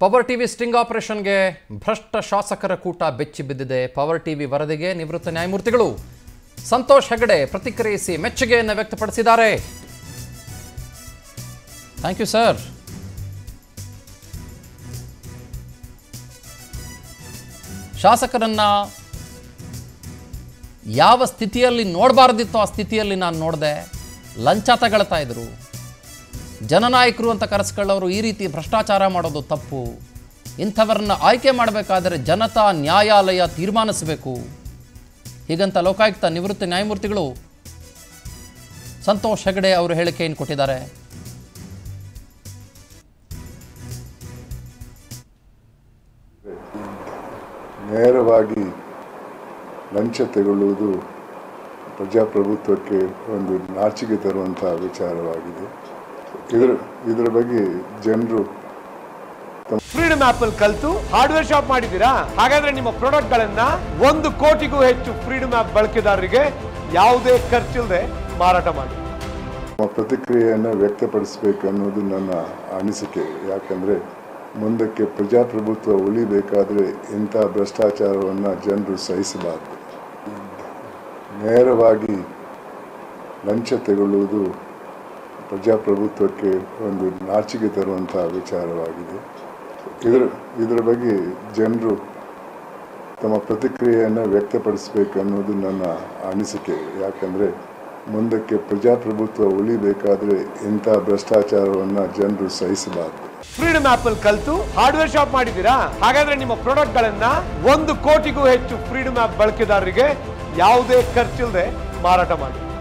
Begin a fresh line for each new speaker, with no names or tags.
Power TV sting ಆಪರೇಷನ್ಗೆ ಭ್ರಷ್ಟ ಶಾಸಕರ ಕೂಟ ಬೆಚ್ಚಿ ಬಿದ್ದಿದೆ. ಪವರ್ ಟಿವಿ ವರದಿಗೆ ನಿವೃತ್ತ ನ್ಯಾಯಮೂರ್ತಿಗಳು ಸಂತೋಷ್ ಹೆಗಡೆ ಪ್ರತಿಕ್ರಿಯಿಸಿ ಮೆಚ್ಚುಗೆಯನ್ನು ವ್ಯಕ್ತಪಡಿಸಿದ್ದಾರೆ. Thank you sir. ಶಾಸಕರನ್ನ ಯಾವ ಸ್ಥಿತಿಯಲ್ಲಿ ನೋಡಬಾರ್ದಿತ್ತೋ ಆ ಸ್ಥಿತಿಯಲ್ಲಿ ನಾನು ನೋಡಿದೆ. ಲಂಚ ತಗೊಳ್ತಾ ಇದ್ರು. ಜನನಾಯಕರು ಅಂತ ಕರೆಸ್ಕೊಳ್ಳೋರು ಈ ರೀತಿ ಭ್ರಷ್ಟಾಚಾರ ಮಾಡೋದು ತಪ್ಪು. ಇಂಥವರನ್ನ ಆಯ್ಕೆ ಮಾಡಬೇಕಾದರೆ ಜನತಾ ನ್ಯಾಯಾಲಯ ತೀರ್ಮಾನಿಸಬೇಕು. ಹೀಗಂತ ಲೋಕಾಯುಕ್ತ ನಿವೃತ್ತ ನ್ಯಾಯಮೂರ್ತಿಗಳು ಸಂತೋಷ್ ಹೆಗಡೆ ಅವರು ಹೇಳಿಕೆಯನ್ನು ಕೊಟ್ಟಿದ್ದಾರೆ.
ನೇರವಾಗಿ ಲಂಚ ತೆಗೊಳ್ಳುವುದು ಪ್ರಜಾಪ್ರಭುತ್ವಕ್ಕೆ ಒಂದು ನಾಚಿಕೆ ತರುವಂತಹ ವಿಚಾರವಾಗಿದೆ. ಇದರ ಬಗ್ಗೆ ಜನರು
ಫ್ರೀಡಮ್ ಆಪ್ ಅಲ್ಲಿ ಕಲಿತು ಹಾರ್ಡ್ವೇರ್ ಶಾಪ್ ಮಾಡಿದ್ದೀರಾ? ಹಾಗಾದ್ರೆ ನಿಮ್ಮ ಪ್ರಾಡಕ್ಟ್ ಗಳನ್ನ 1 ಕೋಟಿಗೂ ಹೆಚ್ಚು ಫ್ರೀಡಮ್ ಆಪ್ ಬಳಕೆದಾರರಿಗೆ ಯಾವುದೇ ಖರ್ಚಿಲ್ಲದೆ ಮಾರಾಟ ಮಾಡಿ.
ಪ್ರತಿಕ್ರಿಯೆಯನ್ನು ವ್ಯಕ್ತಪಡಿಸಬೇಕು ಅನ್ನೋದು ನನ್ನ ಅನಿಸಿಕೆ. ಯಾಕಂದರೆ ಮುಂದಕ್ಕೆ ಪ್ರಜಾಪ್ರಭುತ್ವ ಉಳಿಬೇಕಾದರೆ ಇಂಥ ಭ್ರಷ್ಟಾಚಾರವನ್ನು ಜನರು ಸಹಿಸಬಾರದು. ನೇರವಾಗಿ ಲಂಚ ತೆಗೊಳ್ಳುವುದು ಪ್ರಜಾಪ್ರಭುತ್ವಕ್ಕೆ ಒಂದು ನಾಚಿಕೆ ತರುವಂತಹ ವಿಚಾರವಾಗಿದೆ. ಇದರ ಬಗ್ಗೆ ಜನರು ತಮ್ಮ ಪ್ರತಿಕ್ರಿಯೆಯನ್ನು ವ್ಯಕ್ತಪಡಿಸಬೇಕು ಅನ್ನೋದು ನನ್ನ ಅನಿಸಿಕೆ. ಯಾಕಂದರೆ ಮುಂದಕ್ಕೆ ಪ್ರಜಾಪ್ರಭುತ್ವ ಉಳಿಬೇಕಾದರೆ ಇಂಥ ಭ್ರಷ್ಟಾಚಾರವನ್ನು ಜನರು ಸಹಿಸಬಾರದು.
ಫ್ರೀಡಮ್ ಆಪ್ ಅಲ್ಲಿ ಕಲಿತು ಹಾರ್ಡ್ವೇರ್ ಶಾಪ್ ಮಾಡಿದ್ದೀರಾ? ಹಾಗಾದ್ರೆ ನಿಮ್ಮ ಪ್ರಾಡಕ್ಟ್ ಗಳನ್ನ 1 ಕೋಟಿಗೂ ಹೆಚ್ಚು ಫ್ರೀಡಮ್ ಆಪ್ ಬಳಕೆದಾರರಿಗೆ ಯಾವುದೇ ಖರ್ಚಿಲ್ಲದೆ ಮಾರಾಟ ಮಾಡಿ.